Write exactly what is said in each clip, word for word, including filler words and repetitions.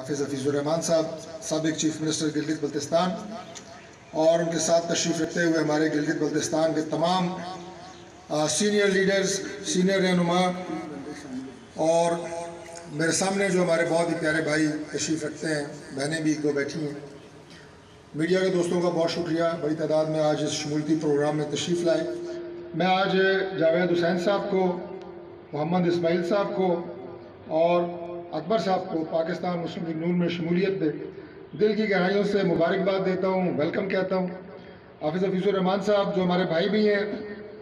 حافظ حفیظ الرحمان صاحب سابق چیف منسٹر گلگت بلتستان، اور ان کے ساتھ تشریف رکھتے ہوئے ہمارے گلگت بلتستان کے تمام سینئر لیڈرز، سینئر رہنما، اور میرے سامنے جو ہمارے بہت ہی پیارے بھائی تشریف رکھتے ہیں، بہنیں بھی ایک دو بیٹھی ہیں۔ میڈیا کے دوستوں کا بہت شکریہ، بڑی تعداد میں آج اس شمولتی پروگرام میں تشریف لائے۔ میں آج جاوید حسین صاحب کو، محمد اسماعیل صاحب کو اور اکبر صاحب کو پاکستان مسلم لیگ نون میں شمولیت پہ دل کی گہرائیوں سے مبارکباد دیتا ہوں، ویلکم کہتا ہوں۔ حافظ حفیظ الرحمان صاحب جو ہمارے بھائی بھی ہیں،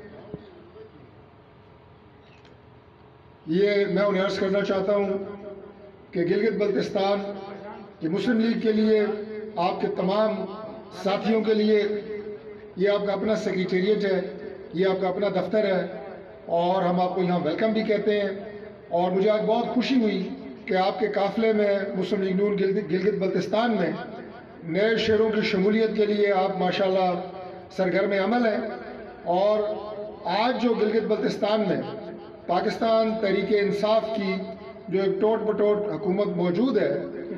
یہ میں انہیں عرض کرنا چاہتا ہوں کہ گلگت بلتستان کی مسلم لیگ کے لیے، آپ کے تمام ساتھیوں کے لیے یہ آپ کا اپنا سیکریٹریٹ ہے، یہ آپ کا اپنا دفتر ہے، اور ہم آپ کو یہاں ویلکم بھی کہتے ہیں۔ اور مجھے آج بہت خوشی ہوئی کہ آپ کے قافلے میں مسلم لیگ نون گلگت بلتستان میں نئے شہروں کی شمولیت کے لیے آپ ماشاءاللہ سرگرم عمل ہیں، اور آج جو گلگت بلتستان میں پاکستان تحریک انصاف کی جو ایک ٹوٹ بٹوٹ حکومت موجود ہے،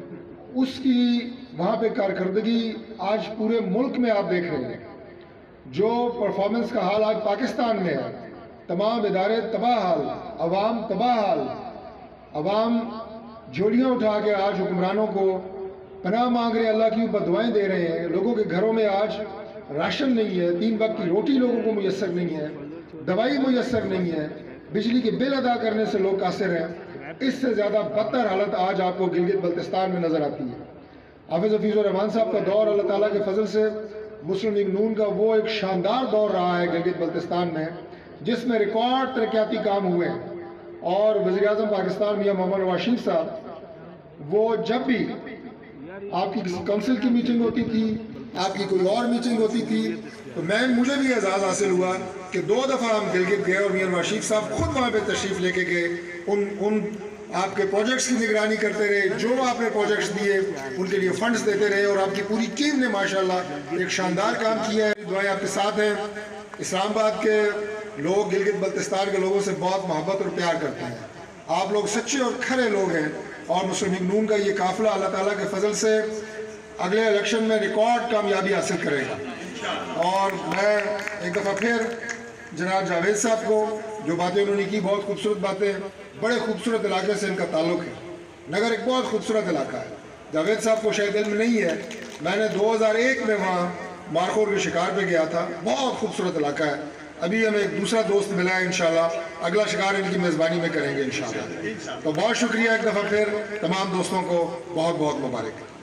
اس کی وہاں پہ کارکردگی آج پورے ملک میں آپ دیکھ رہے ہیں۔ جو پرفارمنس کا حال آج پاکستان میں ہے، تمام ادارے تباہ حال، عوام تباہ حال، عوام جھولیاں اٹھا کے آج حکمرانوں کو پناہ مانگ رہے ہیں، اللہ کی بددعائیں دے رہے ہیں۔ لوگوں کے گھروں میں آج راشن نہیں ہے، تین وقت کی روٹی لوگوں کو میسر نہیں ہے، دوائی میسر نہیں ہے، بجلی کے بل ادا کرنے سے لوگ قاصر ہیں۔ اس سے زیادہ بدتر حالت آج آپ کو گلگت بلتستان میں نظر آتی ہے۔ حافظ حفیظ الرحمان صاحب کا دور اللہ تعالیٰ کے فضل سے مسلم لیگ نون کا وہ ایک شاندار دور رہا ہے گلگت بلتستان میں، جس میں ریکارڈ ترقیاتی کام ہوئے ہیں، اور وزیر اعظم پاکستان میاں محمد نواز شریف صاحب وہ جب بھی آپ کی کسی کونسل کی میٹنگ ہوتی تھی، آپ کی کوئی اور میٹنگ ہوتی تھی، تو میں مجھے بھی اعزاز حاصل ہوا کہ دو دفعہ ہم گلگت گئے اور میاں نواز شریف صاحب خود وہاں پہ تشریف لے کے گئے، ان ان آپ کے پروجیکٹس کی نگرانی کرتے رہے، جو آپ نے پروجیکٹس دیے ان کے لیے فنڈز دیتے رہے، اور آپ کی پوری ٹیم نے ماشاءاللہ ایک شاندار کام کیا ہے۔ دعائیں آپ کے ساتھ ہیں۔ اسلام آباد کے لوگ گلگت بلتستان کے لوگوں سے بہت محبت اور پیار کرتے ہیں، آپ لوگ سچے اور کھرے لوگ ہیں، اور مسلم لیگ نون کا یہ قافلہ اللہ تعالیٰ کے فضل سے اگلے الیکشن میں ریکارڈ کامیابی حاصل کرے گا۔ اور میں ایک دفعہ پھر جناب جاوید صاحب کو، جو باتیں انہوں نے کی بہت خوبصورت باتیں، بڑے خوبصورت علاقے سے ان کا تعلق ہے، نگر ایک بہت خوبصورت علاقہ ہے۔ جاوید صاحب کو شاید علم نہیں ہے، میں نے دو ہزار ایک میں وہاں مارخور کے شکار پہ گیا تھا، بہت خوبصورت علاقہ ہے۔ ابھی ہمیں ایک دوسرا دوست ملا ہے، انشاءاللہ اگلا شکار ان کی میزبانی میں کریں گے انشاءاللہ۔ تو بہت شکریہ ایک دفعہ پھر، تمام دوستوں کو بہت بہت مبارک۔